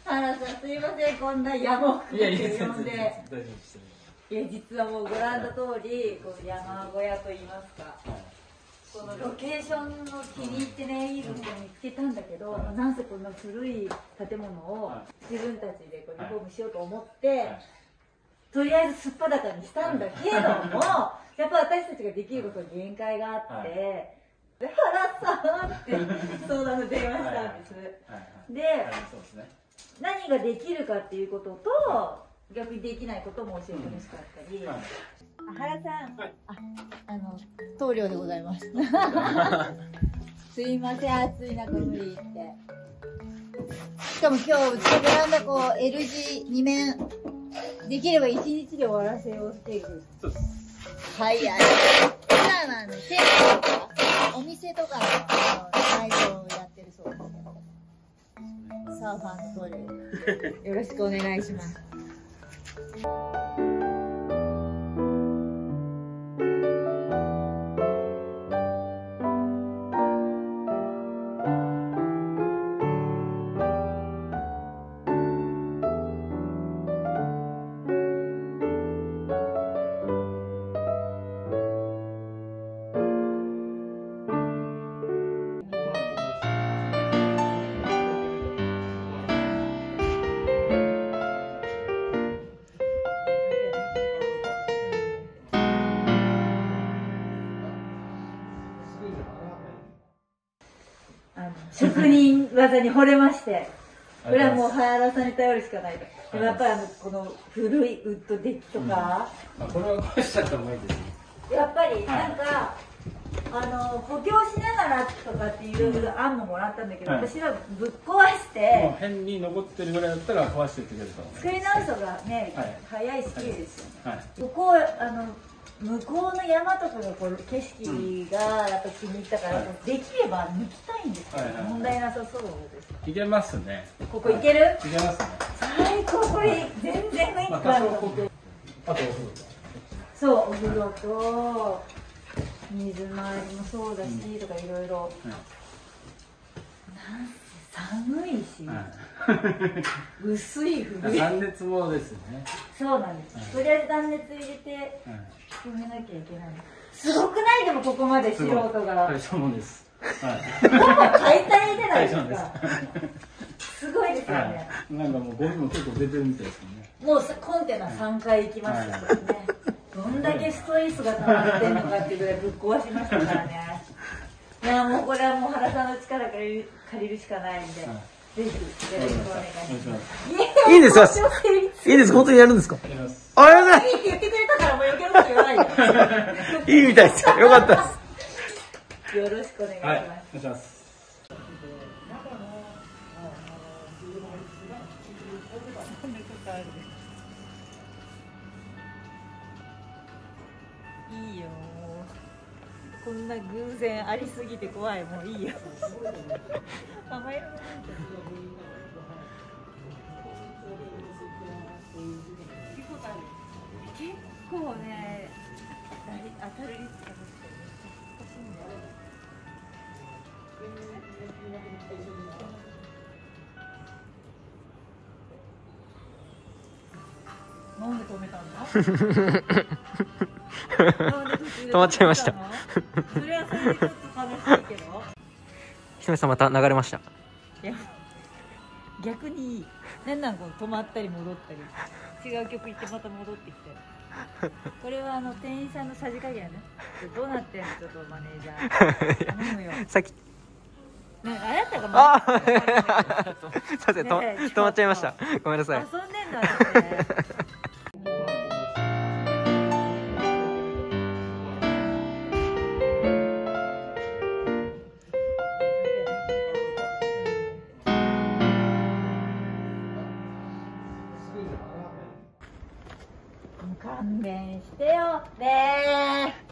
原さんすいません、こんな山を呼んで。いや、実はもうご覧の通り、こう山小屋といいますか、このロケーションの気に入ってね、いい物件見つけたんだけど、なんせこんな古い建物を自分たちでこうリフォームしようと思って、とりあえずすっぱだかにしたんだけども、やっぱ私たちができることに限界があって、で原さんって相談の電話したんです。で、何ができるかっていうことと、逆にできないことも教えてほしかったり。原さん、棟梁でございます。すいません、暑い中無理って。しかも今日うちのベランダこう L 字2面できれば1日で終わらせようっていう。はい、普段店舗とかお店とかのサイトをやってるそうですけど、サーファーの棟梁よろしくお願いします。職人技に惚れまして、これはもう原さんに頼るしかないと。でもやっぱりこの古いウッドデッキとか、 これは壊しちゃった方がいいですね。 やっぱりなんか補強しながらとかっていう案ももらったんだけど、私はぶっ壊して、 もう辺に残ってるぐらいだったら壊していってくれると。 作り直すのがね、早いし綺麗ですよね。ここ向こうの山とかがこう景色がやっぱ気に入ったから、できれば抜きたいんですけど、問題なさそうです。 いけますね。 ここいける？ いけますね。 最高、これ全然雰囲気がある。 あとそう、お風呂と水回りもそうだしとかいろいろ。なんせ寒いし、薄い古い。 断熱もですね。 そうなんです。とりあえず断熱入れて決めなきゃいけない。すごくない？でもここまで素人が。 大したもんです。 ほぼ解体じゃないですか。すごいですよね。 なんかもうゴミも結構出てるみたいですね。 もうコンテナ3回行きましたけどね。どんだけストレスが溜まってんのかっていうぐらいぶっ壊しましたからね。いや、もうこれはもう原さんの力借りるしかないんで、ぜひよろしくお願いします。 いいんですか？いいです、本当にやるんですか？あ、やだ。 いいって言ってくれたからもう余計なこと言わないで。 いいみたいです。よかったです。 よろしくお願いします。 お願いします。 いいよ。こんな偶然ありすぎて怖い、もういいよ。結構ね、当たるリスクが難しいんだよ。なんで止めたんだ？ 止まっちゃいました。 それはそれでちょっと悲しいけど。 ひとみさんまた流れました。 いや、逆にいい。なんなんこの止まったり戻ったり、違う曲行ってまた戻ってきて。これは店員さんのさじ加減ね。どうなってんのちょっとマネージャー。頼むよ。 さっき。 あなたがすいません、止まっちゃいました。ごめんなさい。 遊んでんの私ね。勘弁してよね。